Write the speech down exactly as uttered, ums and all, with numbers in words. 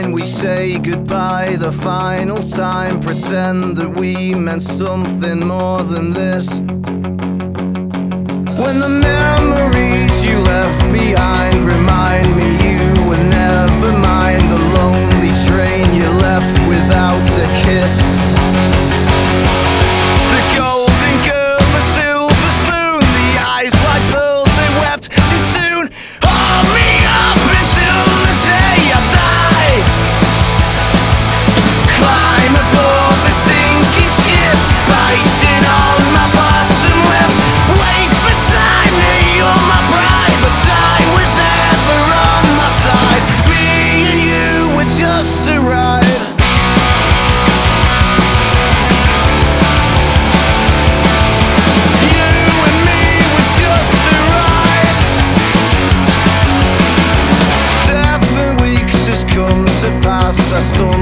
when we say goodbye the final time, pretend that we meant something more than this. When the memories you left behind remind me you were never mine, the lonely train you left without a kiss. The golden girl, the silver spoon, the eyes like pearls, they wept too soon. Hold me up until the day I die. Climb aboard the sinking ship, biting on my bottom lip. Wait for time, now you're my bride, but time was never on my side. Me and you were just a ride. I stumble